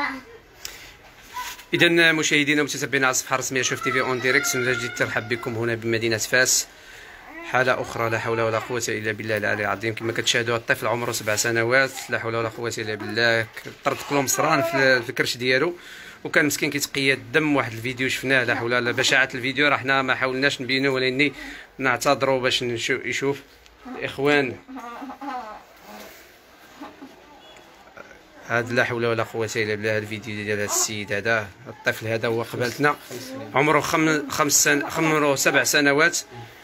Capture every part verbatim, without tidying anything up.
إذا مشاهدينا ومتابعينا على الصفحة الرسمية شوف تيفي اون ديريكت، نجد ترحب بكم هنا بمدينة فاس. حالة أخرى لا حول ولا قوة إلا بالله العلي العظيم. كما كتشاهدوا الطفل عمره سبع سنوات، لا حول ولا قوة إلا بالله، طرطق له مصران في الكرش ديالو، وكان مسكين كيتقيا الدم. واحد الفيديو شفناه، لا حول ولا بشاعة الفيديو، راه حنا ما حاولناش نبينوه ولكن نعتذروا باش يشوف الإخوان. هذا لا حول ولا قوة إلا بالله. الفيديو ديال هذا السيد هذا الطفل هذا هو قبالتنا، عمره خم... خمس سن... عمره سبع سنوات،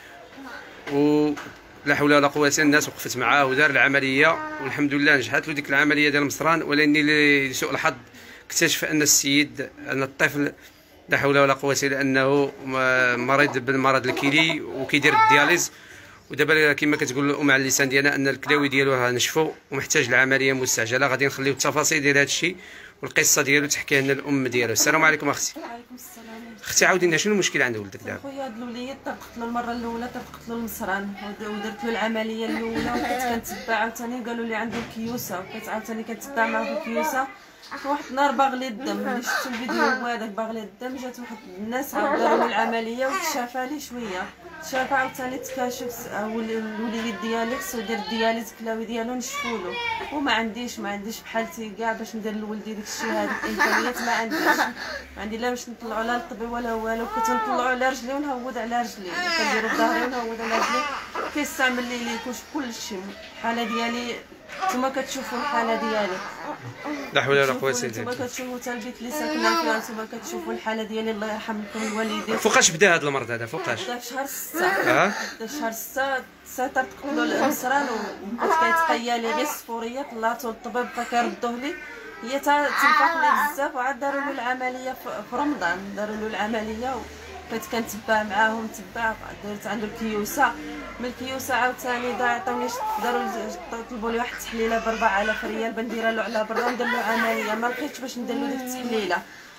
ولا حول ولا قوة. الناس وقفت معاه ودار العملية والحمد لله نجحت له ديك العملية ديال المصران، ولكن لسوء الحظ اكتشف أن السيد أن الطفل لا حول ولا قوة إلا أنه مريض بالمرض الكلي وكيدير الدياليز. ودابا كما كتقول الام على اللسان ديالنا ان الكلاوي ديالو راه نشفوا ومحتاج لعمليه مستعجله. غادي نخليو التفاصيل ديال هذا الشيء والقصه ديالو تحكيها لنا الام ديالو. السلام عليكم اختي. وعليكم السلام. اختي عاودي لنا شنو المشكل عند ولدك دابا؟ خويا هاد الوليد طبقت له المره الاولى، طبقت له المصران ودرت له العمليه الاولى، وكنت كنتبع عاوتاني قالوا لي عنده الكيوسه، وكنت عاوتاني كنتبع معاه في الكيوسه. واحد النهار باغ لي الدم، ملي شفت الفيديو هو هذاك باغ لي الدم، جات واحد الناس عاود داروا لي العمليه وتشافى لي شويه، تشافى عاوتاني تكاشف الوليد ديالي خصو يدير الدياليز كلاوي ديالو نشفولو، وما عنديش ما عنديش بحالتي كاع باش ندير لولدي داكشي هذا. الامكانيات ما عنديش، ما عندي لا باش نطلعو لا للطبيب ولا والو. كنت نطلعو على رجلي ونهود على رجلي، كنديرو ظهري ونهود على رجلي، كيستعمل لي لي كلشي. الحاله ديالي نتوما كتشوفوا الحاله ديالي، لا حول ولا قوة الا بالله. نتوما كتشوفوا حتى البيت اللي ساكنه فيها، نتوما كتشوفوا الحاله ديالي الله يرحم لكم الوالدين. فوقاش بدا هذا المرض هذا؟ فوقاش؟ بدا في شهر ستة. اه بدا في شهر ستة، ساتر تقتلوا المصران وبقيت كيتقيا لي غير الصفوريه. طلعتو للطبيب بقى كيردوه لي، هي تنفخ لي بزاف، وعاد داروا له العمليه في رمضان، داروا له العمليه بقيت كنتبع معاهم، تبع درت عنده الكيوسه. من الكيوسه عاوتاني دا عطاوني داروا طلبوا لي واحد التحليله ب أربعة آلاف ريال بنديرها له على برا وندير له عمليه. ما لقيتش باش ندير له ديك التحليله،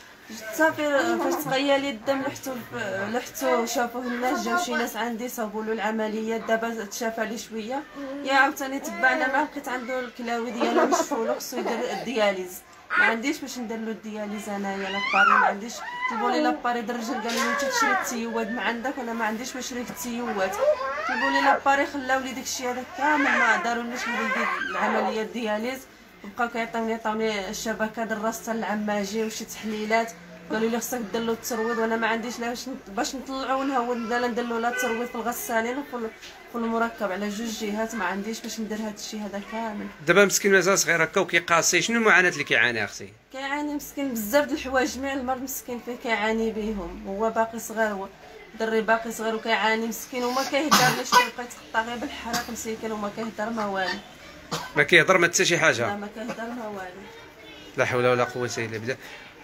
صافي فاش تغير لي الدم لحتو لحتو شافوه الناس، جاو شي ناس عندي صاوبوا له العمليه، دابا تشافى لي شويه. يا عاوتاني تبعنا معاه، لقيت عنده الكلاوي ديالو نشفولو، خصو يدير الدياليز. ما عنديش باش ندير له الدياليز انايا لاباري، ما عنديش. طلبوا لي لاباري د الرجل، قالوا لي انت تشري التيواد ما عندك، انا ما عنديش باش نشري التيواد. طلبوا لي لاباري، خلاو لي داكشي هذا كامل، ما داروليش ندير العمليه الدياليز. بقاو كيعطيوني عطاوني الشبكه د الراس تاع العماجي وشي تحليلات، قالوا لي خصك دير له الترويض، وانا ما عنديش لا باش نطلعو ونهود، لا ندير له لا الترويض في الغسالين وفي المركب على جوج جهات، ما عنديش باش ندير هذا الشيء هذا كامل. دابا مسكين مازال صغير هكا وكيقاسي، شنو المعاناه اللي كيعاني اختي؟ كيعاني مسكين بزاف د الحوايج، جميع المرض مسكين فيه كيعاني بهم، هو باقي صغير، هو دري باقي صغير وكيعاني مسكين، وما كيهدرش، كيبقى يتقطع غير بالحرق مسكين، وما كيهدر ما والو، ما كيهضر ما حتى شي حاجه. لا ما كيهدر ما والو. لا حول ولا قوه الا بالله.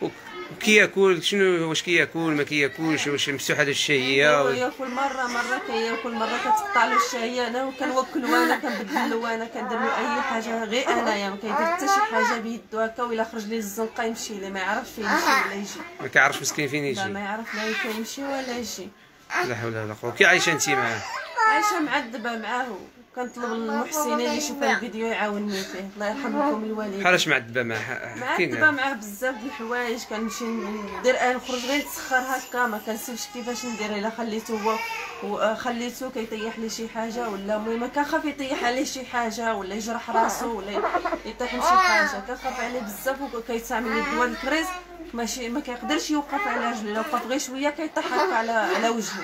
وكياكل شنو؟ واش كياكل ما كياكلش؟ واش مفتوحه له الشهيه؟ و... ياكل مره مره كياكل، مره كتقطع له الشهيه، انا كنوكلو، انا كنبدل له، انا كندير له اي حاجه غير انايا، ما كيدير حتى شي حاجه بيدو هكا، ولا خرج ليه الزنقه يمشي ليه، ما يعرفش فين يمشي ولا يجي، ما كيعرفش مسكين فين يجي، لا ما يعرف لا فين يمشي ولا يجي. لا حول ولا قوه. كي عايشه انت معاه؟ عايشه معذبه معاه، كنطلب المحسنين اللي يشوفوا الفيديو يعاونني فيه، الله يرحم لكم الوالدين. بحالاش معذبه معاه؟ معذبه معاه بزاف د الحوايج، كنمشي ندير نخرج غير نتسخر هكا، ما كنسيبش كيفاش ندير، الا خليته هو خليته كيطيح لي شي حاجه، ولا المهم كنخاف يطيح عليه شي حاجه، ولا يجرح راسو، ولا يطيح من شي حاجه، كنخاف عليه بزاف، وكيتعمل لي دواء الكريز، ماشي ما كيقدرش يوقف على رجليه، لو وقف غير شويه كيطيح هكا على على وجهه،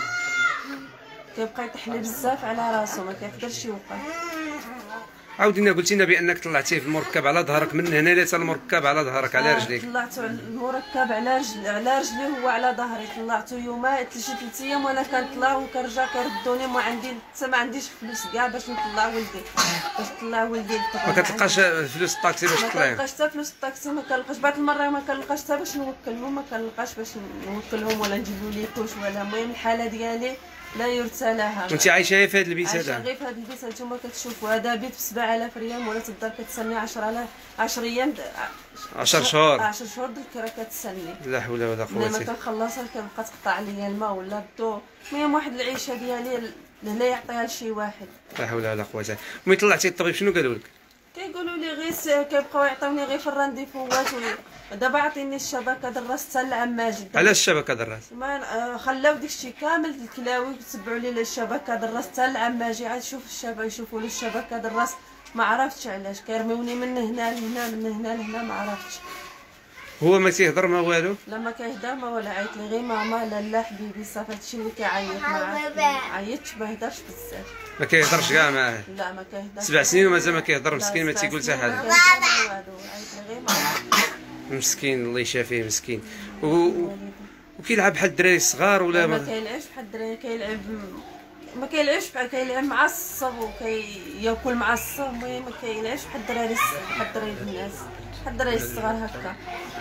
كيبقى يطيح لي بزاف على راسو، ما كيقدرش يوقف. عاودي لنا، قلتي لنا بانك طلعتيه في المركب على ظهرك، من هنا حتى المركب على ظهرك على رجليك. طلعته المركب على رجل على رجلي هو على ظهري، طلعته يومين شي ثلاث ايام وانا كنطلع وكنرجع كيردوني، ما عندي حتى ما عنديش فلوس كاع باش نطلع ولدي، باش نطلع ولدي. ما كتلقاش فلوس الطاكسي باش تطلعي؟ ما كنلقاش حتى فلوس الطاكسي، ما كنلقاش بعض المرات، ما كنلقاش حتى باش نوكلهم، ما كنلقاش باش نوكلهم ولا نجيبوا لي كوش ولا. المهم الحاله ديالي لا يرثى لها. وانت عايشه في هذا البيت هذا؟ عايشه غير في هذا البيت، هانتوما كتشوفوا هذا بيت ب سبعة آلاف ريال، ولا تقدر كتسني عشرة آلاف عشرة ايام عشر شهور عشر شهور د الكرا كتسني. لا حول ولا قوه. ما كنخلصها كتبقى تقطع عليا الماء ولا الضو، المهم واحد العيشه ديالي لا يعطيها لشي واحد. لا حول ولا قوه. ملي طلعتي الطبيب شنو قالوا لك؟ كيقولوا لي غير س- كيبقاو يعطيوني غير في الرانديفوات. دابا عطيني الشبكه دراس حتى لعام ماجد. علاش الشبكه دراس؟ ما آه، خلاو داكشي كامل الكلاوي تبعوا لي الشبكه دراس حتى لعام ماجي. عاد شوف الشبكه يشوفوا لي الشبكه دراس. ما عرفتش علاش كيرميوني من هنا لهنا من هنا لهنا. ما عرفتش. هو ما تيهضر ما والو؟ لما كيهضر ما ولا عيط لي غير ماما لا لا حبيبي صافي. هادشي اللي كيعيط معاه. عيطش ما هضرش بزاف. ما كيهضرش كاع معاه؟ لا ما كيهضرش. سبع سنين ومازال ما كيهضر مسكين، ما تيقول حتى حاجه. عيط لي غير ماما. مسكين الله يشافيه مسكين. و... وكيلعب بحال الدراري الصغار ولا ما ما؟ كيلعبش بحال الدراري. كيلعب ما كيلعبش بحال كيلعب معصب وكياكل معصب. المهم ما كيلعبش بحال الدراري الص- بحال الدراري الناس بحال الدراري الصغار هكا.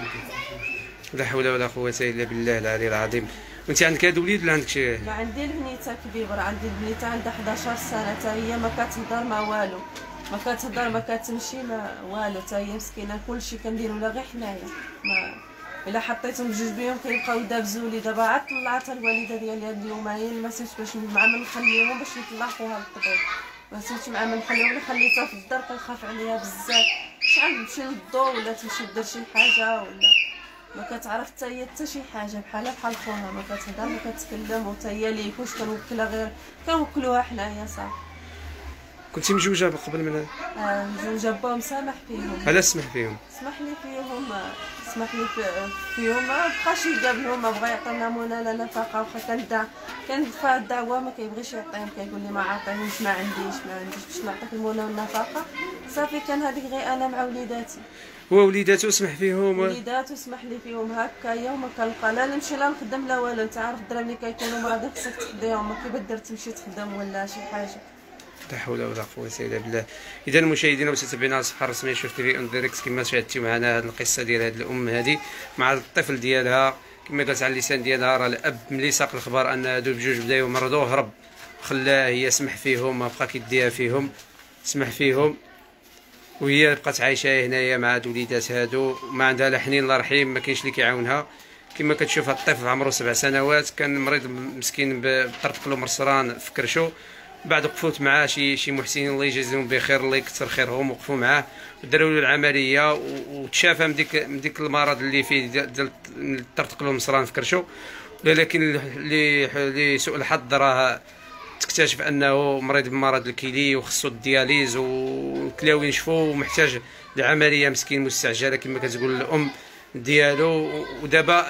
لا حول ولا قوه الا بالله العلي العظيم. وانت عندك هاد وليد ولا عندك شي؟ ما عندي البنيته كبيره. عندي البنيته عندها حداش سنه حتى هي ما كتهضر ما والو. ما كتهضر ما كتمشي ما والو. حتى هي مسكينه كلشي كنديرو لها غير حنايا. ما الا حطيتهم بجوج بيهم كيبقاو يدابزوا لي. دابا عاد طلعتها الوالده ديالي هاد اليومين. ما سيتش باش مع من نخليهم باش يطلعوها للطبيب. ما سيتش مع من نخليهم. اللي خليتها في الدار كنخاف عليها بزاف. شحال تمشي للضو ولا تمشي دير شي حاجه ولا ما كتعرف حتى هي حتى شي حاجه. بحالها بحال خوها ما كتهضر ما كتكلم. وحتى هي ليكوش كنوكلها غير كنوكلوها حنايا صافي. كنتي مجوجه قبل من هذا؟ آه، مجوجه باهم سامح فيهم. علاش سمح فيهم؟ سمح لي فيهم. سمح لي في- فيهم. ما بقاش يقابلهم. ما بغا يعطينا منى لا نفقه. واخا كندع كندفع الدعوه ما كيبغيش يعطيهم. كيقول لي ما عاطيهمش ما عنديش ما عنديش باش نعطيك المنى والنفقه. صافي كان هذيك غير انا مع وليداتي. هو وليداتو سمح فيهم؟ وليداتو سمح لي فيهم هكايا. وما كنلقى لا نمشي لا نخدم لا والو. انت عارف الدراري ملي كيكونوا مرضى خصك تخديهم. ما كيبدر تمشي تخدم ولا شي حاجه. لا حول ولا قوة إلا بالله. إذا المشاهدين ومتابعينا على الصفحة الرسمية شوف تي في اون ديريكت كما شاهدتي معنا هذه القصة ديال هذه الأم هذه مع الطفل ديالها. كما قالت على اللسان ديالها راه الأب ملي ساق الخبر أن هادو بجوج بداو مرضوا هرب خلاه هي سمح فيهم. ما بقى كيديها فيهم سمح فيهم. وهي بقات عايشة هنايا مع هاد وليدات هادو. ما عندها لا حنين لا رحيم. ما كاينش اللي كيعاونها. كما كتشوف هاد الطفل عمره سبع سنوات كان مريض مسكين بطرطقلو مرصران في كرشو. بعد وقفوت معاه شي شي محسنين الله يجازيهم بخير الله يكثر خيرهم. وقفوا معاه وداروا له العمليه وتشافى من ديك من ديك المرض اللي فيه ديال الطرطقلو المصران في كرشو. ولكن اللي لسوء الحظ راه تكتشف انه مريض بمرض الكلي وخصو الدياليز والكلاوي نشفو ومحتاج لعمليه مسكين مستعجله كما كتقول الام ديالو. ودابا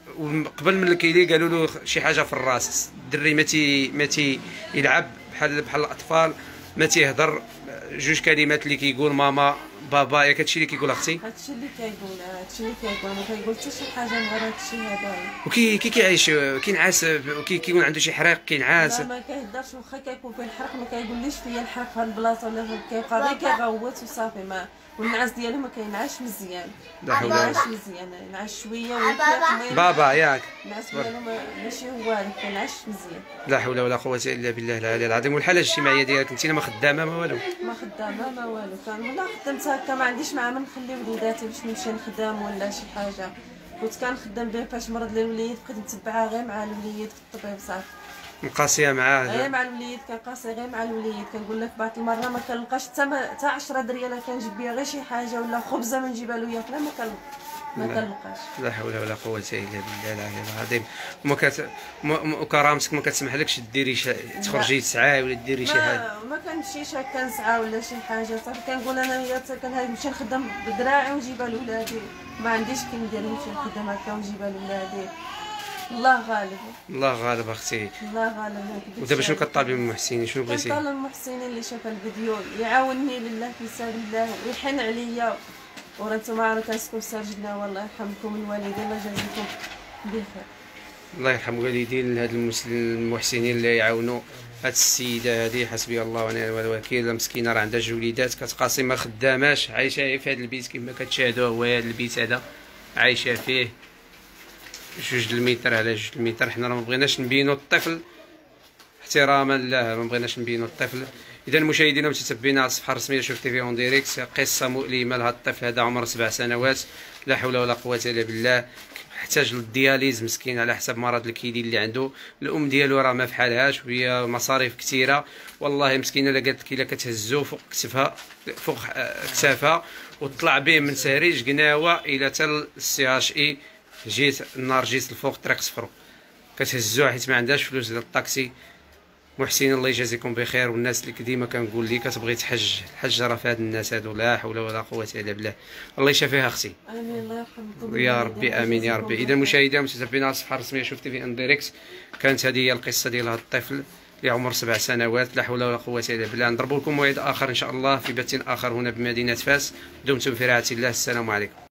قبل من الكيلي قالوا له شي حاجه في الراس. الدري ما تي ما تي يلعب بحال بحال الاطفال. ما تيهضر جوج كلمات اللي كيقول ماما بابا. ياك هادشي اللي كيقول اختي؟ هادشي اللي كيقول. هادشي اللي كيقول. ما كيقول حتى شي حاجه غير هادشي هذا. وكي كي كيعيش كينعس كي كيكون عنده شي حريق كينعس؟ لا ما كيهضرش. واخا كيكون فيه الحرق ما كيقوليش فيا الحرق في هاد البلاصه ولا كيبقى غير كيغوت وصافي. ما والنعاس ديالو ما كينعش مزيان. لا حول ما ولا كينعش مزيان. ينعس شويه ويفيق. بابا ياك. النعاس ديالو ما- ماشي هو هذاك كينعش مزيان. لا حول ولا قوه الا بالله العلي العظيم. والحاله الاجتماعيه ديالك انت ما خدامه ما والو؟ ما خدامه ما والو. كان ولا خدمت هكا ما عنديش مع من نخلي وليداتي باش نمشي نخدم ولا شي حاجه. كنت كنخدم به فاش مرض لي الوليد بقيت نتبعها غير مع الوليد في الطبيب صافي. مقاسيه معاه؟ غير مع الوليد كنقاسي غير مع الوليد. كنقول لك بعض المره ما كنلقاش حتى حتى عشرة دريال كنجيب بها غير شي حاجه ولا خبزه ما نجيبها له ياكلها ما كنلقى ما كنلقاش. لا حول ولا قوه الا بالله العلي العظيم. وما كت م- وكرامتك ما كتسمحلكش ديري شي تخرجي تسعاي ولا ديري شي حاجه؟ ما ما كنمشيش هكا نسعى ولا شي حاجه صافي. كنقول انا هي كنمشي نخدم بدراعي ونجيبها لولادي. ما عنديش كي ندير نمشي نخدم هكا ونجيبها لولادي. الله غالب. الله غالب اختي. الله غالب. ما كدبش ودابا شنو عليك. كطالبي من المحسنين؟ شنو بغيتي؟ كنطالب المحسنين اللي شاف الفيديو يعاونني لله في سبيل الله ويحن عليا. ورا نتوما راه كنسكن في سرجنا. والله يرحمكم الوالدين الله يجازيكم بخير. الله يرحم والدين هاد المس- المحسنين اللي يعاونوا هاد السيده هذه. حسبي الله ونعم الوكيل. مسكينه راه عندها جوج وليدات كتقاسي ما خداماش عايشه في هاد البيت كما كتشاهدوا. هو هاد البيت هذا عايشه فيه جوج المتر على جوج المتر. حنا راه ما بغيناش نبينوا الطفل احتراما له. ما بغيناش نبينوا الطفل. اذا المشاهدين ومتتبعينا على الصفحه الرسميه شوف تي في اون ديريكت قصه مؤلمه لهذا الطفل هذا عمره سبع سنوات. لا حول ولا قوه الا بالله. احتاج للدياليز مسكين على حسب مرض الكيدي اللي عنده. الام ديالو راه ما فحالهاش وهي مصاريف كثيره والله مسكينه. الا قالت لك الا كتهزو فوق كتفها فوق كتافها وطلع به من سهريج قناوه الى حتى السي اش اي. جيت النهار جيت الفوق طريق صفرو كتهزو حيت ما عندهاش فلوس ديال الطاكسي. محسنين الله يجازيكم بخير. والناس اللي كديما كنقول لي كتبغي تحج، الحج راه في هاد الناس هادو لا حول ولا قوه الا بالله. الله يشافيها اختي. امين الله يرحمكم يا ربي امين يا ربي. اذا مشاهدينا متتبعين على الصفحه الرسميه شوف تي في ان دايريكت، كانت هذه هي القصه ديال هذا الطفل اللي عمر سبع سنوات. لا حول ولا قوه الا بالله. نضرب لكم موعد اخر ان شاء الله في بث اخر هنا بمدينه فاس. دمتم في رعايه الله. السلام عليكم.